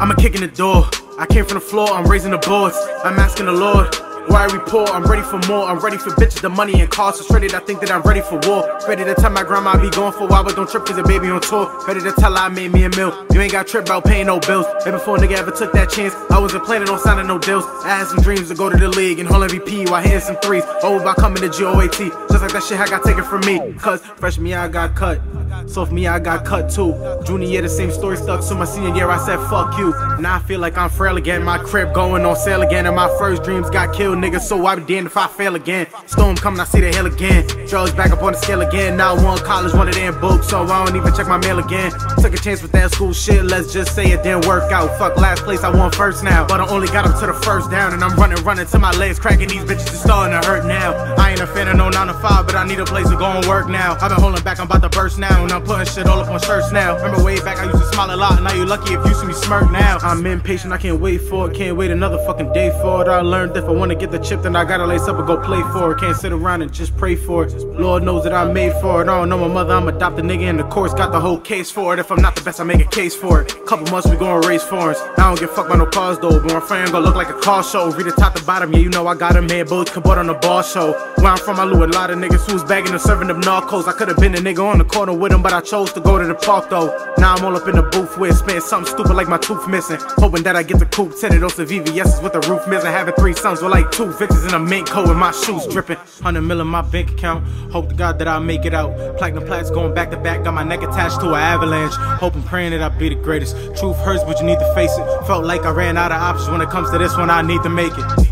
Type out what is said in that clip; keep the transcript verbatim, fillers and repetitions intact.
I'm a kick in the door. I came from the floor, I'm raising the boards. I'm asking the Lord, why I report, I'm ready for more. I'm ready for bitches, the money and cars. So straight, I think that I'm ready for war. Ready to tell my grandma I be going for a while, but don't trip cause a baby on tour. Ready to tell her I made me a meal. You ain't got trip about paying no bills. And before a nigga ever took that chance, I wasn't planning on signing no deals. I had some dreams to go to the league and hold M V P while hitting some threes. Oh, about coming to G O A T. Just like that shit I got taken from me. Cause freshman year I got cut. Sophomore year I got cut too. Junior year the same story stuck. So my senior year I said fuck you. Now I feel like I'm frail again. My crib going on sale again. And my first dreams got killed, nigga. So I be damned if I fail again. Storm coming, I see the hell again. Drugs back up on the scale again. Now I want college, one of them books. So I don't even check my mail again. Took a chance with that school shit. Let's just say it didn't work out. Fuck last place, I won first now. But I only got up to the first down. And I'm running, running till my legs cracking. These bitches is starting to hurt now. I ain't a fan of no nine to five, but I need a place to go and work now. I've been holding back, I'm about to burst now. And I'm putting shit all up on shirts now. Remember way back I used to smile a lot. Now you lucky if you see me smirk now. I'm impatient, I can't wait for it. Can't wait another fucking day for it. I learned if I wanna get the chip, then I gotta lace up and go play for it. Can't sit around and just pray for it. Lord knows that I'm made for it. I don't know my mother, I'm adopted nigga, and the courts got the whole case for it. If I'm not the best, I make a case for it. Couple months we gon' race foreigns. I don't give a fuck about no cars though, but my friend gon' look like a car show. Read the top to bottom, yeah, you know I got him here. Bullets can on the bar show. Where I'm from, I knew a lot of niggas who was bagging and serving them narcos. I could've been a nigga on the corner with him, but I chose to go to the park though. Now I'm all up in the booth with spitting something stupid like my tooth missing. Hoping that I get the coupe tinted, those V V S's with the roof missing. Having three sons with like two bitches in a mink coat with my shoes dripping. Hundred mil in my bank account. Hope to God that I make it out. Platinum plaques going back to back. Got my neck attached to an avalanche. Hoping, praying that I be the greatest. Truth hurts, but you need to face it. Felt like I ran out of options. When it comes to this one, I need to make it.